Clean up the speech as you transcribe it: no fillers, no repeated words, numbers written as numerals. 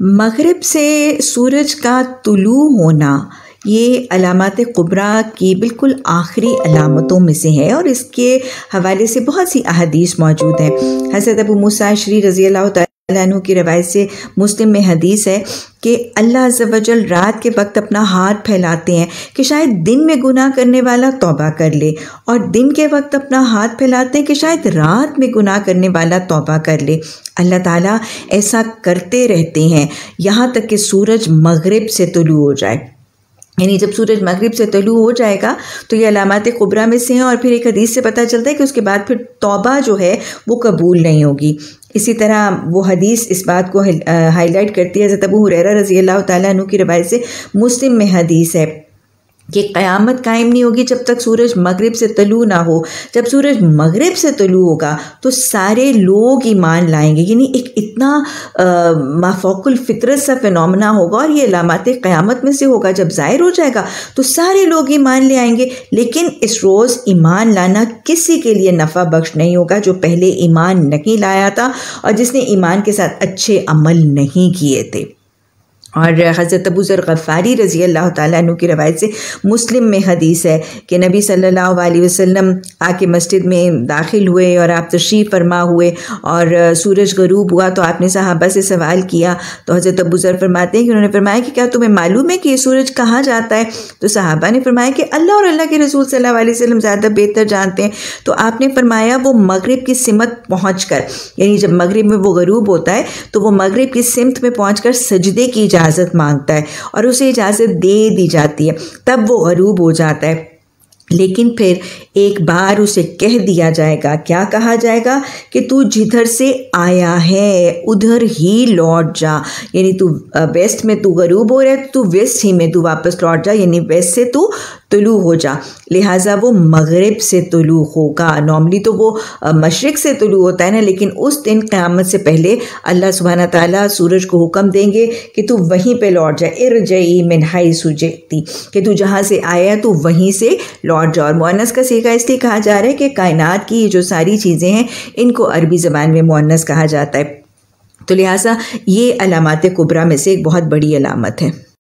मगरिब से सूरज का तुलू होना ये अलामात कुबरा की बिल्कुल आखिरी अलामतों में से है और इसके हवाले से बहुत सी अहादीस मौजूद हैं। हज़रत अबू मूसा अशअरी रज़ी अल्लाह तआला अन्हु की रवायत से मुस्लिम में हदीस है कि अल्लाह अज़्ज़ व जल रात के वक्त अपना हाथ फैलाते हैं कि शायद दिन में गुनाह करने वाला तौबा कर ले, और दिन के वक्त अपना हाथ फैलाते हैं कि शायद रात में गुनाह करने वाला तौबा कर ले। अल्लाह ताला ऐसा करते रहते हैं यहाँ तक कि सूरज मगरिब से तुलू हो जाए। यानी जब सूरज मगरिब से तुलू हो जाएगा तो ये अलामात कुबरा में से हैं, और फिर एक हदीस से पता चलता है कि उसके बाद फिर तौबा जो है वो कबूल नहीं होगी। इसी तरह वो हदीस इस बात को हाईलाइट करती है। हज़रत अबू हुरैरा रज़ी अल्लाह तआला अन्हु की रवायत से मुस्लिम में हदीस है कि क़यामत कायम नहीं होगी जब तक सूरज मगरिब से तुलू ना हो। जब सूरज मगरिब से तुलू होगा तो सारे लोग ईमान लाएंगे, यानी एक इतना माफ़ौकुल फ़ितरत सा फ़िनोमेना होगा, और ये अलामात क़यामत में से होगा। जब ज़ाहिर हो जाएगा तो सारे लोग ईमान ले आएंगे, लेकिन इस रोज़ ईमान लाना किसी के लिए नफ़ा बख्श नहीं होगा जो पहले ईमान नहीं लाया था और जिसने ईमान के साथ अच्छे अमल नहीं किए थे। और हज़रत अबू ज़र ग़फ़ारी रज़ी अल्लाह तआला अन्हु की रवायत से मुस्लिम में हदीस है कि नबी सल्लल्लाहु अलैहि वसल्लम आके मस्जिद में दाखिल हुए और आप तशरीफ़ फरमा हुए और सूरज ग़रूब हुआ तो आपने सहाबा से सवाल किया। तो हज़रत अबू ज़र फरमाते हैं कि उन्होंने फरमाया कि क्या तुम्हें मालूम है कि ये सूरज कहाँ जाता है? तो सहाबा ने फरमाया कि अल्लाह और अल्लाह के रसूल सल्लल्लाहु अलैहि वसल्लम ज़्यादा बेहतर जानते हैं। तो आपने फरमाया वो मगरिब की सिमत पहुँच कर, यानी जब मगरिब में वो ग़रूब होता है तो वो मगरिब की सिमत में पहुँच कर सजदे की इजाज़त मांगता है और उसे इजाज़त दे दी जाती है, तब वो ग़रूब हो जाता है। लेकिन फिर एक बार उसे कह दिया जाएगा, क्या कहा जाएगा कि तू जिधर से आया है उधर ही लौट जा, यानी तू वेस्ट में तू ग़रूब हो रहा है तू वेस्ट ही में तू वापस लौट जा, यानी वेस्ट से तू तुलू हो जा। लिहाजा वो मगरिब से तुलू होगा। नॉर्मली तो वो मशरिक़ से तुलू होता है ना, लेकिन उस दिन क़यामत से पहले अल्लाह सुब्हाना ताला सूरज को हुक्म देंगे कि तू वहीं पे लौट जा, इरजई मिन हैसु जिती, कि तू जहाँ से आया तू वहीं से लौट जा। और मुअन्नस का सीगा इसलिए कहा जा रहा है कि कायनात की जो सारी चीज़ें हैं इनको अरबी ज़बान में मुअन्नस कहा जाता है। तो लिहाजा ये अलामात कुबरा में से एक बहुत बड़ी अलामत है।